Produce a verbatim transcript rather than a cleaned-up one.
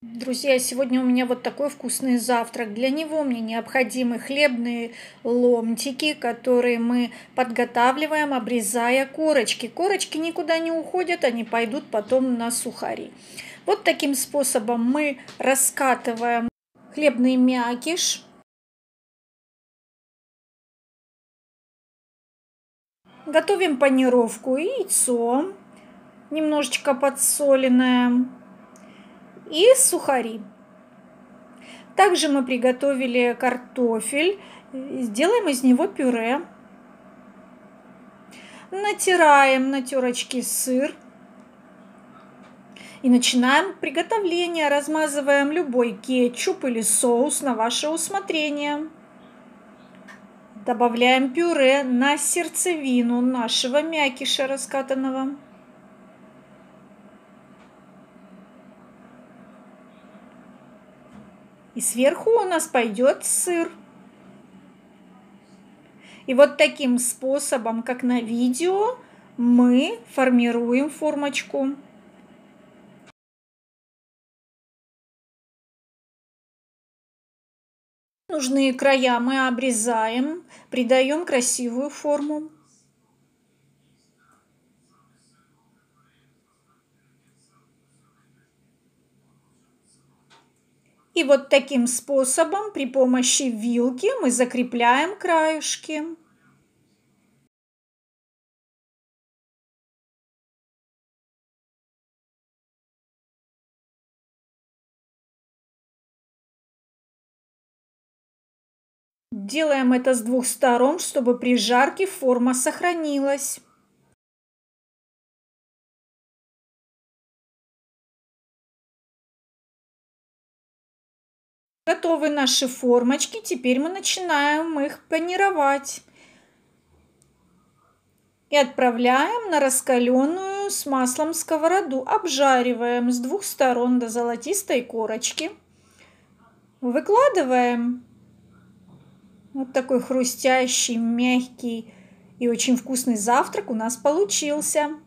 Друзья, сегодня у меня вот такой вкусный завтрак. Для него мне необходимы хлебные ломтики, которые мы подготавливаем, обрезая корочки. Корочки никуда не уходят, они пойдут потом на сухари. Вот таким способом мы раскатываем хлебный мякиш. Готовим панировку: яйцо, немножечко подсоленное, и сухари. Также мы приготовили картофель, сделаем из него пюре. Натираем на терочке сыр и начинаем приготовление. Размазываем любой кетчуп или соус на ваше усмотрение. Добавляем пюре на сердцевину нашего мякиша раскатанного. И сверху у нас пойдет сыр. И вот таким способом, как на видео, мы формируем формочку. Нужные края мы обрезаем, придаем красивую форму. И вот таким способом при помощи вилки мы закрепляем краюшки. Делаем это с двух сторон, чтобы при жарке форма сохранилась. Готовы наши формочки, теперь мы начинаем их панировать. И отправляем на раскаленную с маслом сковороду. Обжариваем с двух сторон до золотистой корочки. Выкладываем. Вот такой хрустящий, мягкий и очень вкусный завтрак у нас получился.